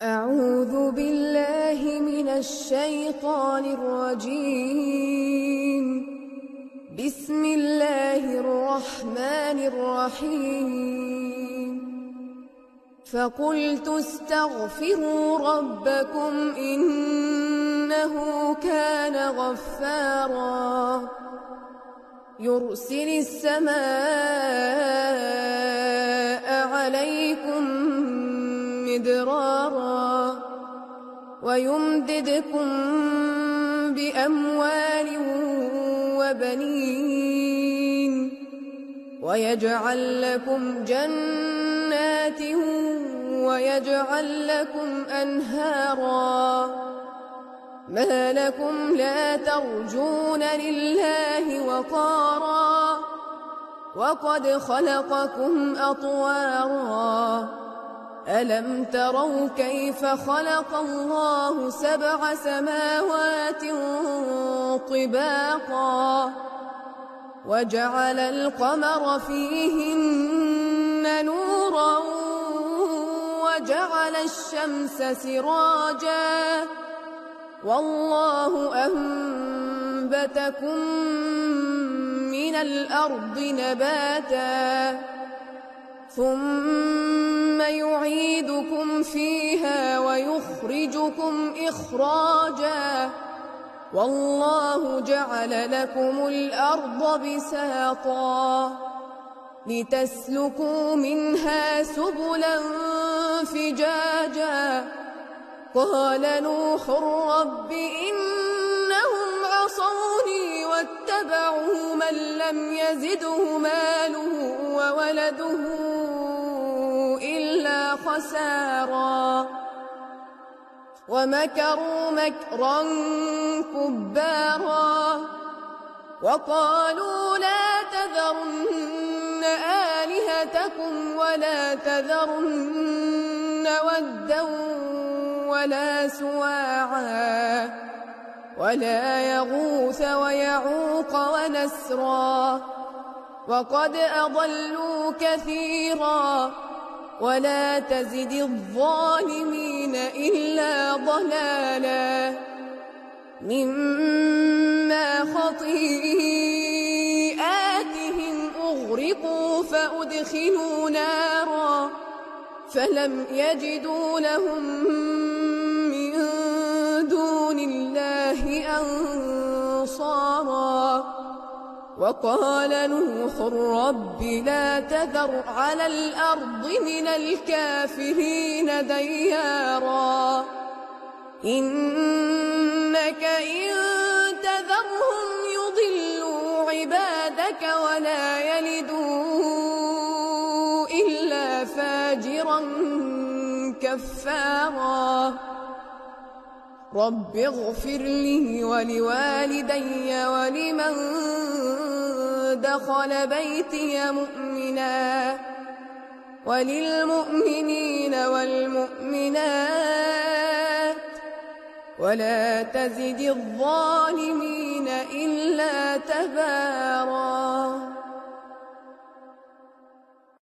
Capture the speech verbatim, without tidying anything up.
أعوذ بالله من الشيطان الرجيم. بسم الله الرحمن الرحيم. فقلت استغفروا ربكم إنه كان غفارا يرسل السماء عليكم مدرارا ويمددكم بأموال وبنين ويجعل لكم جنات ويجعل لكم أنهارا ما لكم لا ترجون لله وقارا وقد خلقكم أطوارا ألم تروا كيف خلق الله سبع سماوات طباقا وجعل القمر فيهن نورا وجعل الشمس سراجا والله أنبتكم من الأرض نباتا ثم يعيدكم فيها ويخرجكم إخراجا والله جعل لكم الأرض بساطا لتسلكوا منها سبلا فجاجا قال نوح رب إنهم عصوني واتبعوا من لم يزده ماله وولده إلا خسارا ومكروا مكرا كبارا وقالوا لا تذرن آلهتكم ولا تذرن ودا ولا سواعا ولا يغوث ويعوق ونسرا وقد أضلوا كثيرا ولا تزد الظالمين إلا ضلالا مما خطيئاتهم أغرقوا فأدخلوا نارا فلم يجدوا لهم من دون الله أنصارا وقال نوح رب لا تذر على الأرض من الكافرين ديارا إنك إن تذرهم يضلوا عبادك ولا يلدوا إلا فاجرا كفارا رب اغفر لي ولوالدي ولمن دخل بيتي مؤمنا وللمؤمنين والمؤمنات ولا تزد الظالمين إلا تبارا.